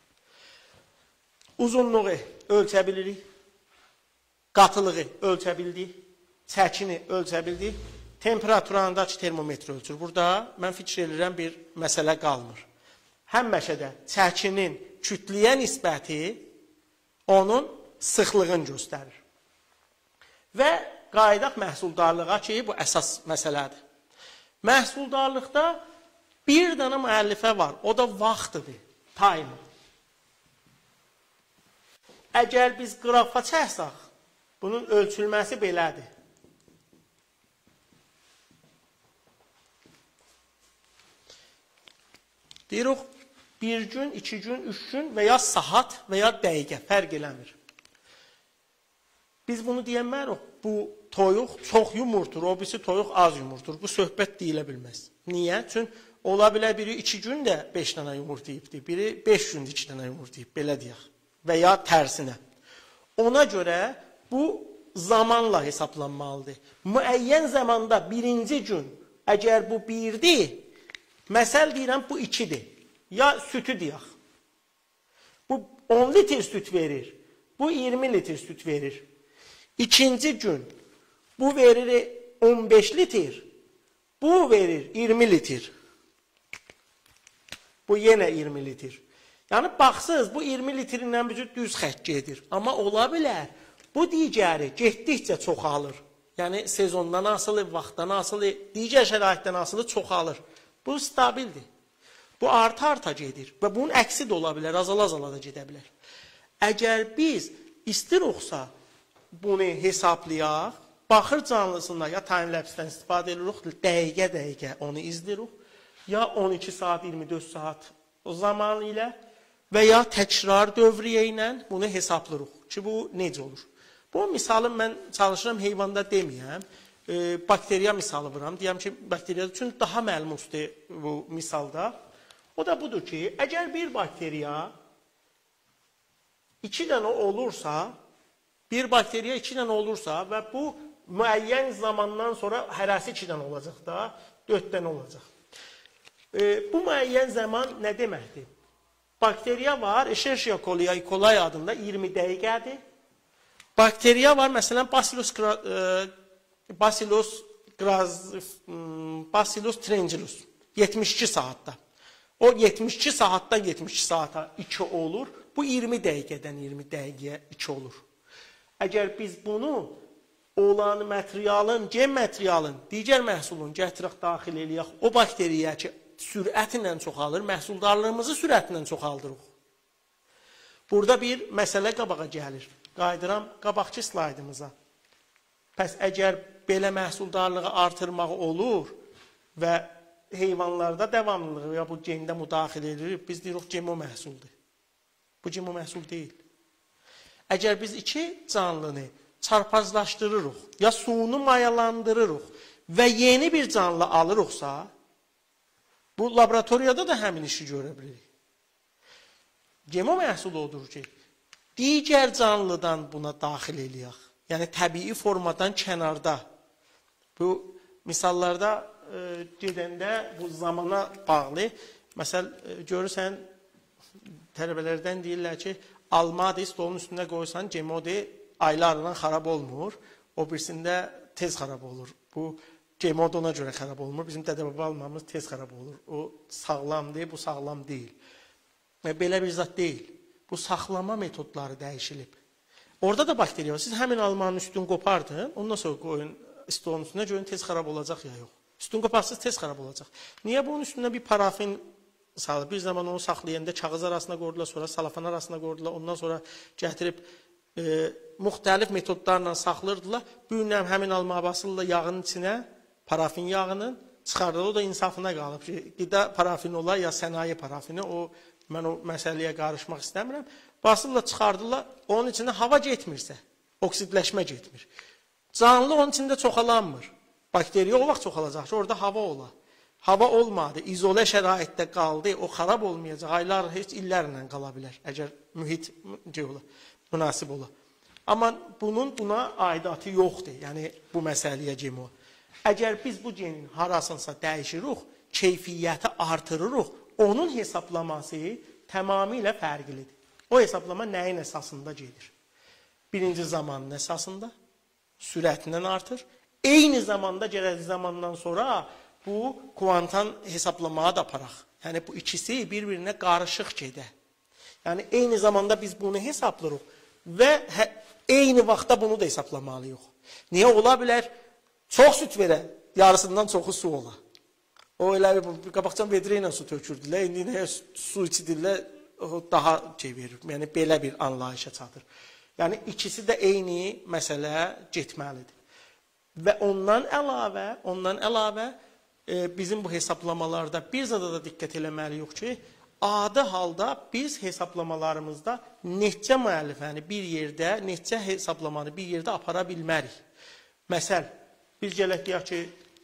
A: Uzunluğu ölçə bilirik. Qatılığı ölçə bildik. Çəkini ölçə bildik. Temperaturandakı termometr ölçür. Burada mən fikir edirəm bir məsələ qalmır. Həmməşədə çəkinin kütləyə nisbəti onun sıxlığını göstərir. Və qaydaq məhsuldarlığa ki, bu əsas məsələdir. Məhsuldarlıqda bir dənə müəllifə var. O da vaxtıdır, time. Əgər biz qrafa çəksək, bunun ölçülməsi belədir. Deyirik, bir gün, iki gün, üç gün və ya saat və ya dəqiqə fərq eləmir. Biz bunu deyənmərik, bu toyuq çox yumurtur, o birisi toyuq az yumurtur. Bu söhbət deyilə bilməz. Niyə? Çünki ola bilər biri iki gün də beş dənə yumurta yiyibdir, biri beş gündə iki dənə yumurta yiyib, belə deyək. Və ya tərsinə. Ona görə bu zamanla hesablanmalıdır. Müəyyən zamanda birinci gün, əgər bu birdir, məsəl deyirəm, bu ikidir. Ya sütü deyək. Bu on litr süt verir, bu iyirmi litr süt verir. İkinci gün, bu verir on beş litr, bu verir iyirmi litr. Bu yenə iyirmi litr. Yəni, baxsınız, bu iyirmi litrindən bir düz xət gedir. Amma ola bilər, bu digəri getdikcə çoxalır. Yəni, sezondan asılı, vaxtdan asılı, digər şəraitdən asılı çoxalır. Bu stabildir. Bu arta-arta gedir. Və bunun əksi də ola bilər, azala-azala da gedə bilər. Əgər biz istiriqsə, bunu hesablayaq, baxır canlısında ya time-lapse-dən istifadə edirik, dəqiqə-dəqiqə onu izləyirik, ya on iki saat, iyirmi dörd saat zaman ilə və ya təkrar dövriyyə ilə bunu hesablayırıq ki, bu necə olur. Bu misalı mən çalışıram heyvanda deməyəm, e, bakteriya misalı vuram, deyəm ki, bakteriya üçün daha məlumdur bu misalda. O da budur ki, əgər bir bakteriya iki dənə olursa, bir bakteriya iki dənə olursa və bu müəyyən zamandan sonra hərəsi iki dənə olacaq da, dörd dənə olacaq. E, bu müəyyən zaman nə deməkdir? Bakteriya var, Escherichia coli, E. coli adında iyirmi dəqiqədir. Bakteriya var, məsələn, Bacillus, e, Bacillus, Graz, Bacillus thuringiensis yetmiş iki saatda. O yetmiş iki saatdan yetmiş iki saata iki olur. Bu iyirmi dəqiqədən iyirmi dəqiqəyə iki olur. Əgər biz bunu olan materialın, gen materialın, digər məhsulun gətirək daxil eləyək, o bakteriya ki, sürətlə çoxalır, məhsuldarlığımızı sürətlə çoxaldırıq. Burada bir məsələ qabağa gəlir. Qaydıram qabaqçı slaydımıza. Pəs əgər belə məhsuldarlığı artırmaq olur və heyvanlarda davamlılığı ya bu gendə müdaxilə edilir, biz deyirik gemo məhsuldur. Bu gemo məhsul deyil. Əgər biz iki canlını çarpazlaşdırırıq, ya suyunu mayalandırırıq və yeni bir canlı alırıqsa, bu laboratoriyada da həmin işi görə bilirik. Gemo məhsulu odur ki, digər canlıdan buna daxil eləyək. Yəni, təbii formadan kənarda. Bu, misallarda e, gedəndə bu zamana bağlı, məsəl, e, görürsən, tələbələrdən deyirlər ki, almadır, stolun üstündə qoysan, gemodur, aylarla xarab olmur, o birisində tez xarab olur. Bu, gemod ona görə xarab olmur, bizim dədə-baba almamız tez xarab olur. O, sağlamdır, bu sağlam deyil. E, belə bir zat deyil. Bu, saxlama metodları dəyişilib. Orada da bakteriya var. Siz həmin almanın üstünü qopardın, ondan sonra qoyun stolun üstünə, görün tez xarab olacaq ya yox. Üstünü qoparsız tez xarab olacaq. Niyə bunun üstünə bir parafin salır? Bir zaman onu saxlayanda kağız arasına qoydular, sonra salafan arasına qoydular, ondan sonra gətirib e, müxtəlif metodlarla saxlayırdılar. Bu günlər həmin alma basırlar yağının içinə, parafin yağının çıxardılar. O da insafına qalıb ki, qida parafini olar ya sənaye parafini, o mən o məsələyə qarışmaq istəmirəm. Basırlar, çıxardırlar, onun içində hava getmirsə, oksidləşmə getmir. Canlı onun içində çoxalanmır. Bakteriya o vaxt çoxalacaq ki, orada hava ola. Hava olmadı, izolə şəraitdə qaldı, o xarab olmayacaq, aylar, heç illərlə qala bilər, əgər mühit ola, münasib ola. Amma bunun buna aidatı yoxdur, yəni bu məsələyə gemo. Əgər biz bu genin harasınsa dəyişirik, keyfiyyəti artırırıq, onun hesaplaması tamamilə fərqlidir. O hesablama nəyin əsasında gedir? Birinci zamanın əsasında, sürətindən artır. Eyni zamanda gələcək zamandan sonra bu kuantan hesablamağa da aparaq. Yəni bu ikisi bir-birinə qarışıq gedir. Yəni eyni zamanda biz bunu hesablayırıq və hə, eyni vaxtda bunu da hesablamalıyıq. Niyə ola bilər? Çox süt verə, yarısından çoxu su ola. O elə bir qabaqcan vedrə ilə su tökürdülər, indi nə su içidirlər, daha şey verir. Yəni belə bir anlayışa çatır. Yəni ikisi də eyni məsələ getməlidir. Və ondan əlavə, ondan əlavə e, bizim bu hesablamalarda bir zada da diqqət eləməliyik ki, adi halda biz hesablamalarımızda neçə müəllifəni bir yerdə, neçə hesablamanı bir yerdə apara bilmərik. Məsəl, biz gələk deyək ki,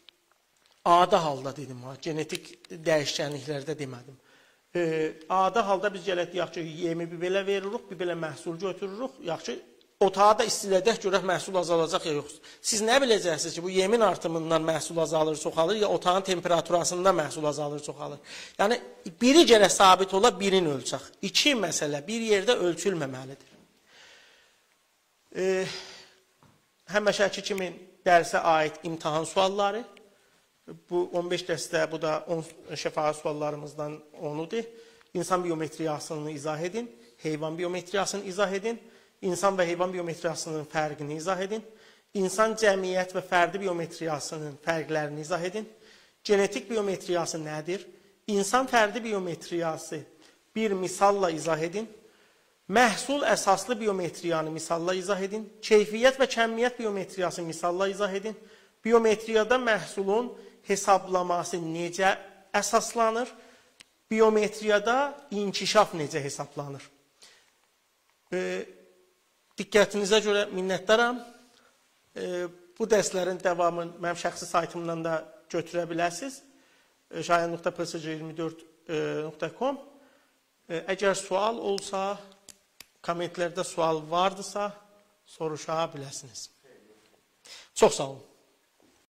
A: adi halda dedim, ha, genetik dəyişkənliklərdə demədim. E, adi halda biz gələk deyək ki, yemi bir belə veririk, bir belə məhsul götürürük, yaxşı, otağı da istilədək görək məhsul azalacaq ya yox. Siz nə biləcəksiniz ki, bu yemin artımından məhsul azalır, çoxalır, ya otağın temperaturasından məhsul azalır, çoxalır. Yəni, biri gərək sabit ola, birini ölçək. İki məsələ bir yerdə ölçülməməlidir. E, həmişəki kimi dərsə aid imtahan sualları, bu on beş dəstə, bu da on şəfaət suallarımızdan onudur. İnsan biometriyasını izah edin, heyvan biometriyasını izah edin, İnsan və heyvan biometriyasının fərqini izah edin. İnsan cəmiyyət və fərdi biometriyasının fərqlərini izah edin. Genetik biometriyası nədir? İnsan fərdi biometriyası bir misalla izah edin. Məhsul əsaslı biometriyanı misalla izah edin. Keyfiyyət və kəmiyyət biometriyası misalla izah edin. Biometriyada məhsulun hesablaması necə əsaslanır? Biometriyada inkişaf necə hesablanır? Ee, Diqqətinizə görə minnətdaram. E, bu dərslərin davamını mənim şəxsi saytımdan da götürə bilərsiniz. E, şahin nöqtə p s c iyirmi dörd nöqtə com e, Əgər sual olsa, kommentlərdə sual vardısa, soruşa bilərsiniz. Çox sağ olun.